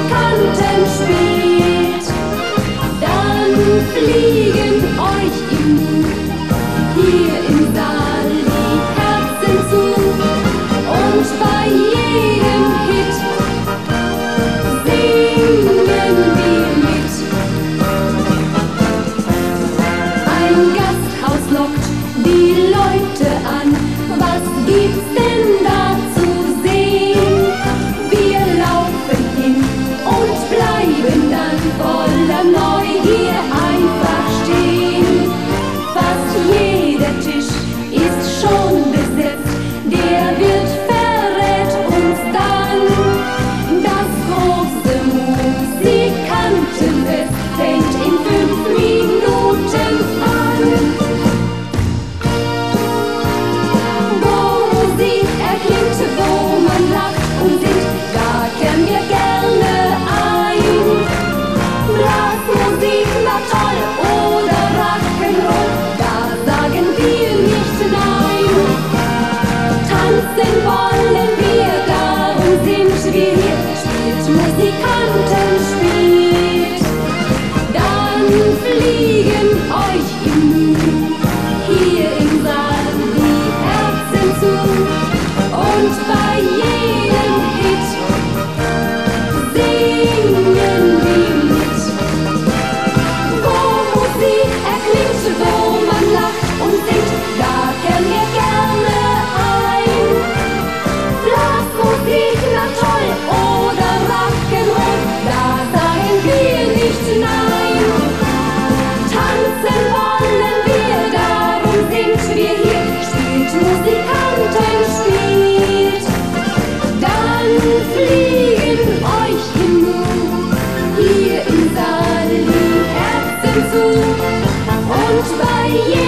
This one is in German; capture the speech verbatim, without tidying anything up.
Musikanten spielt, dann fliegen euch im Nu hier im Saal die Herzen zu und bei jedem Hit singen wir mit. Ein Gasthaus lockt die Leute an, was gibt's denn da zu sehen? Wir laufen hin und bleiben dann voller Neugier einfach stehen. Fast jeder Tisch ist schon besetzt, der Wirt verrät uns dann. Das große Musikantenfest fängt in fünf Minuten an. Wo Musik erklingt, wo man lacht und singt, da kehren wir gerne ein. Blasmusik, na toll, oder Rock'n'Roll, da sagen wir nicht nein. Tanzen wollen wir, darum sind wir hier. Spielt Musikanten, spielt, dann fliegen euch im Nu hier im Saal die Herzen zu und bei jedem Hit singen wir mit. Wo Musik erklingt, wo man lacht und singt, da kehren wir gerne ein. Blasmusik, na toll, oder Rock'n'Roll, da sagen wir nicht nein. Tanzen wollen wir, darum sind wir hier. Spielt Musikanten, spielt, dann fliegen euch im Nu hier im Saal die Herzen zu und bei jedem